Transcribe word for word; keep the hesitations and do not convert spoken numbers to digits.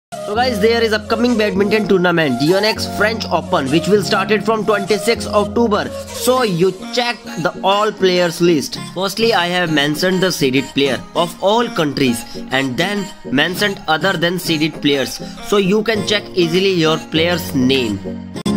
So guys, there is upcoming badminton tournament Yonex French Open which will started from twenty-sixth October. So you check the all players list. Firstly, I have mentioned the seeded player of all countries and then mentioned other than seeded players. So you can check easily your player's name.